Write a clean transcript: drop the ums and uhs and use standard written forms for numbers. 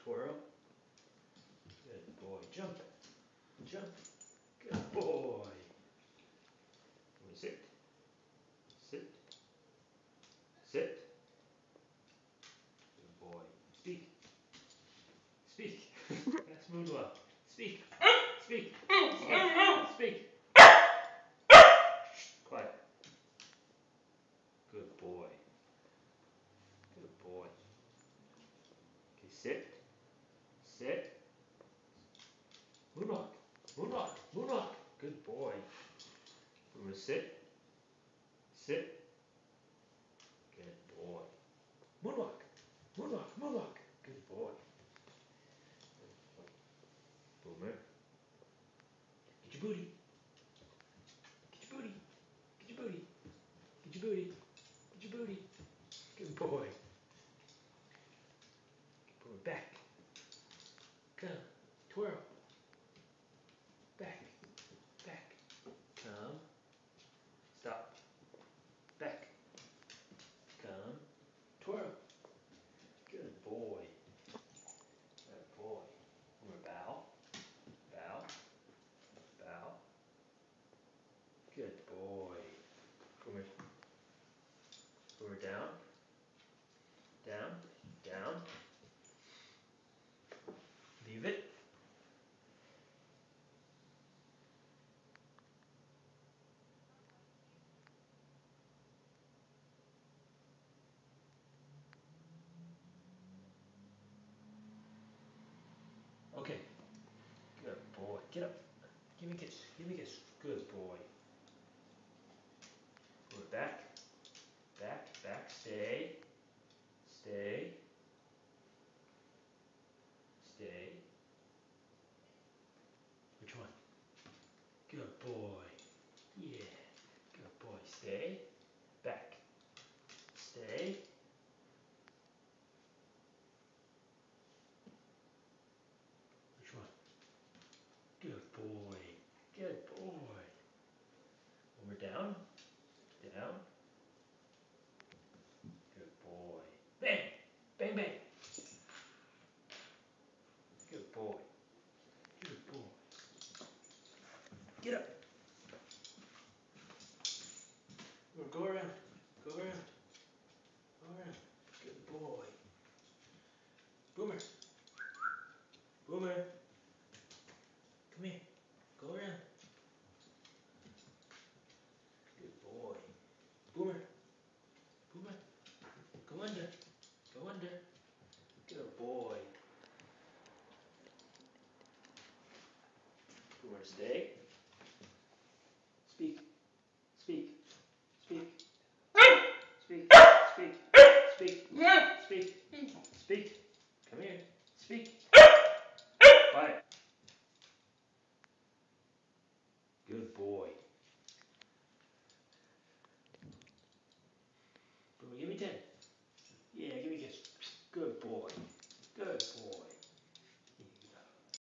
Twirl. Good boy. Jump. Jump. Good boy. Sit. Sit. Sit. Good boy. Speak. Speak. That's Moonwell. Speak. Speak. Speak. Quiet. Good boy. Good boy. Okay, sit. Sit. Moonwalk. Moonwalk. Moonwalk. Good boy. We're going to sit. Sit. Good boy. Moonwalk. Moonwalk. Moonwalk. Good boy. Boomer. Get your booty. Get your booty. Get your booty. Get your booty. Get your booty. Good boy. Boomer, back. Come. Twirl. Back. Back. Come. Stop. Back. Come. Twirl. Good boy. Good boy. Boomer, bow. Bow. Bow. Good boy. Boomer. Boomer, down. Down. Down. Leave it. Okay. Good boy. Get up. Give me a kiss. Give me a kiss. Good boy. Put it back. Back. Back. Stay. Stay. Stay. Which one? Good boy. Yeah. Good boy. Stay. Back. Stay. Which one? Good boy. Good boy. When we're down. Down. Good boy. Bang. Bang, bang. Good boy. Good boy. Get up. Go around. Go around. Go around. Good boy. Boomer. Boomer. Come here. Go around. Good boy. Boomer. Boomer. Go under. Go under. Good boy. Boomer, stay. Speak. Speak. Speak. Speak. Speak. Speak. Speak. Speak. Come here. Speak. Quiet. Good boy. Boomer, give me 10.